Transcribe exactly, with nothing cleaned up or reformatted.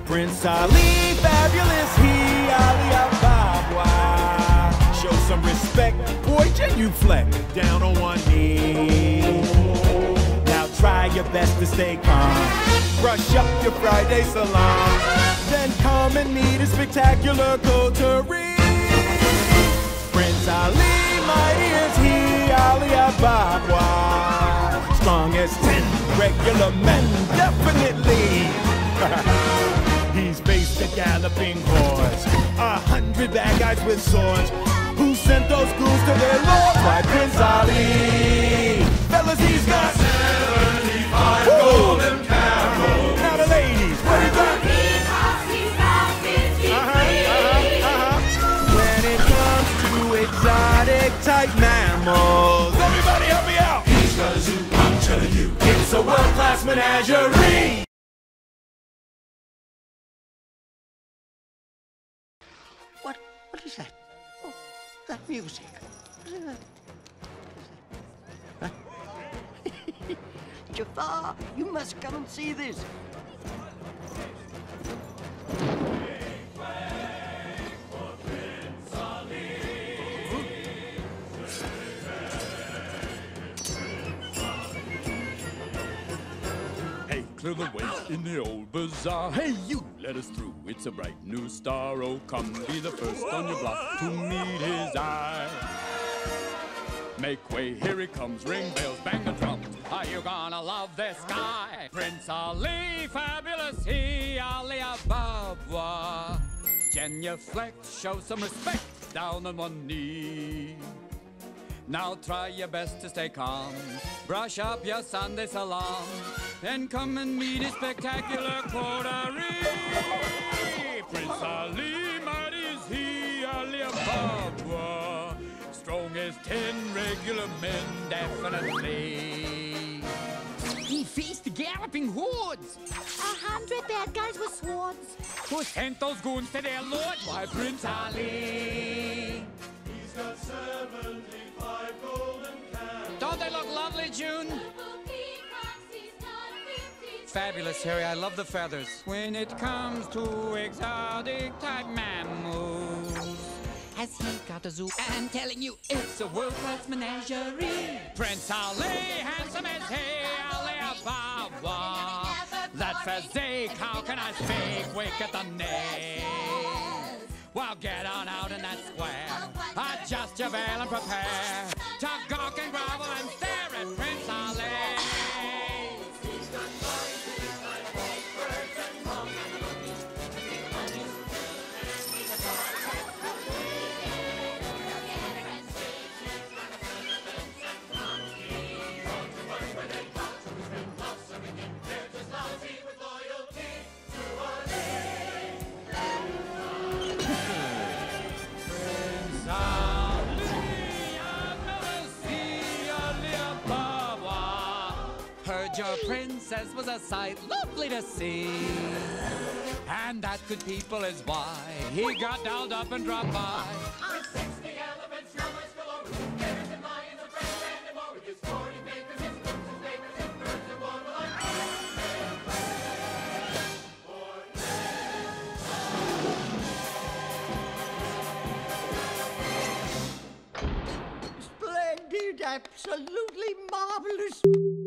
Prince Ali, fabulous he, Ali Ababa. Show some respect, boy, genuflect down on one knee. Now try your best to stay calm. Brush up your Friday salon. Then come and meet a spectacular coterie. Prince Ali, mighty as he, Ali Ababa. Strong as ten regular men, definitely. He's faced a galloping horse, a hundred bad guys with swords. Who sent those ghouls to their lord? Why, Prince Ali. Fellas, he's got seventy-five golden camels. Now the ladies, what he got? Exotic type mammals. Everybody help me out! He's got a zoo, I'm telling you. It's a world-class menagerie. What? What is that? Oh, that music. What is that? Huh? Jafar, you must come and see this. Clear the way in the old bazaar. Hey, you, let us through. It's a bright new star. Oh, come be the first on your block to meet his eye. Make way, here he comes. Ring bells, bang the drums. Are you gonna love this guy? Prince Ali, fabulous he, Ali Ababa. Genuflect, show some respect, down on one knee. Now try your best to stay calm. Brush up your Sunday salon. Then come and meet his spectacular coterie. Prince Ali, mighty is he, Ali Ababa. Strong as ten regular men, definitely. He faced the galloping hordes. A hundred bad guys with swords. Who sent those goons to their lord? Why, Prince Ali. He's got seventy-five golden camels. Don't they look lovely, June? Fabulous, Harry. I love the feathers. When it comes to exotic type mammals, has he got a zoo? I'm telling you, it's a world-class menagerie. Prince Ali, handsome as he, Ali Ababa. That physique, how can I speak? Wake at the knees. Well, get on out in that square. Adjust your veil and prepare to gawk and grovel and stare at Prince Ali. Your princess was a sight lovely to see, and that good people is why he got dolled up and dropped by. I'm sixty elephants, drummers galore, with bears and lions and friends and more, with his forty bakers, his cooks and bakers, his birds and one like Splendid, absolutely marvelous.